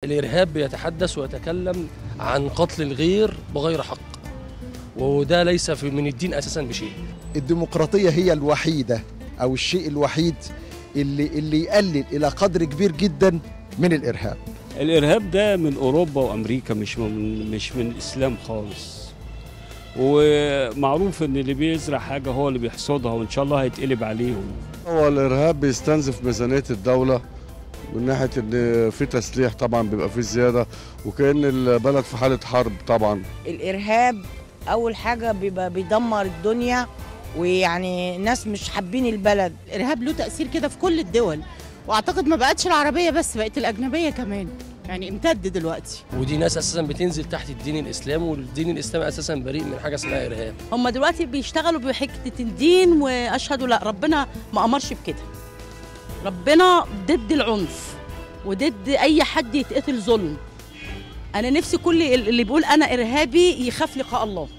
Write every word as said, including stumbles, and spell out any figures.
الإرهاب بيتحدث ويتكلم عن قتل الغير بغير حق، وده ليس في من الدين أساسا بشيء. الديمقراطية هي الوحيدة أو الشيء الوحيد اللي اللي يقلل إلى قدر كبير جدا من الإرهاب. الإرهاب ده من أوروبا وأمريكا، مش من مش من الإسلام خالص، ومعروف إن اللي بيزرع حاجة هو اللي بيحصدها، وإن شاء الله هيتقلب عليهم. هو الإرهاب بيستنزف ميزانية الدولة من ناحية إن في تسليح طبعا بيبقى فيه زيادة، وكأن البلد في حالة حرب. طبعا الإرهاب أول حاجة بيبقى بيدمر الدنيا، ويعني الناس مش حابين البلد. الإرهاب له تأثير كده في كل الدول، واعتقد ما بقتش العربيه بس، بقت الاجنبيه كمان، يعني امتد دلوقتي. ودي ناس اساسا بتنزل تحت الدين الاسلامي، والدين الاسلامي اساسا بريء من حاجه اسمها ارهاب. هم دلوقتي بيشتغلوا بحكه الدين، واشهدوا لا ربنا ما امرش بكده. ربنا ضد العنف وضد اي حد يتقتل ظلم. انا نفسي كل اللي بيقول انا ارهابي يخاف لقاء الله.